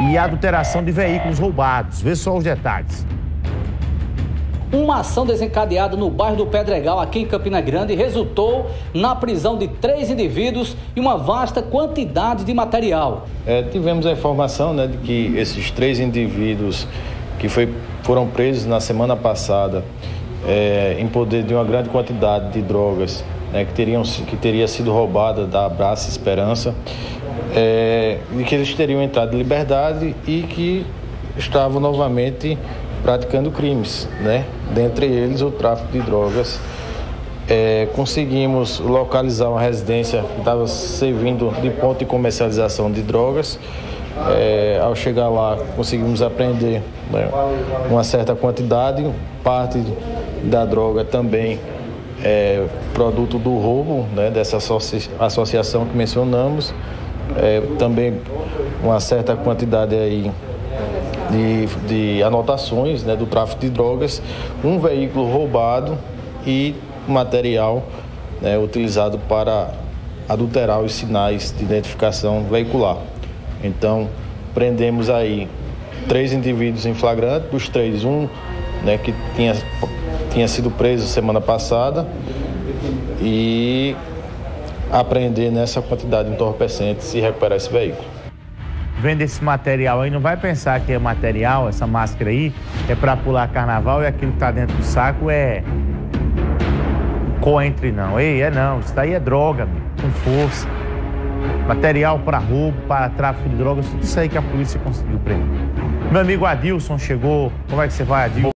e adulteração de veículos roubados. Vê só os detalhes. Uma ação desencadeada no bairro do Pedregal, aqui em Campina Grande, resultou na prisão de 3 indivíduos e uma vasta quantidade de material. Tivemos a informação, de que esses 3 indivíduos que foram presos na semana passada em poder de uma grande quantidade de drogas, que teria sido roubada da Abraça Esperança, e que eles teriam entrado em liberdade e que estavam novamente praticando crimes, dentre eles o tráfico de drogas. Conseguimos localizar uma residência que estava servindo de ponto de comercialização de drogas. Ao chegar lá, conseguimos apreender uma certa quantidade, parte da droga também produto do roubo, dessa associação que mencionamos, também uma certa quantidade aí de anotações do tráfico de drogas, um veículo roubado e material utilizado para adulterar os sinais de identificação veicular. Então, prendemos aí 3 indivíduos em flagrante, dos 3, um que tinha sido preso semana passada, e apreender nessa quantidade de entorpecentes e recuperar esse veículo. Vendo esse material aí, não vai pensar que é material, essa máscara aí, é para pular carnaval e aquilo que tá dentro do saco é coentro, não. Não, isso daí é droga, com força. Material para roubo, para tráfico de drogas, tudo isso aí que a polícia conseguiu prender. Meu amigo Adilson chegou. Como é que você vai, Adilson?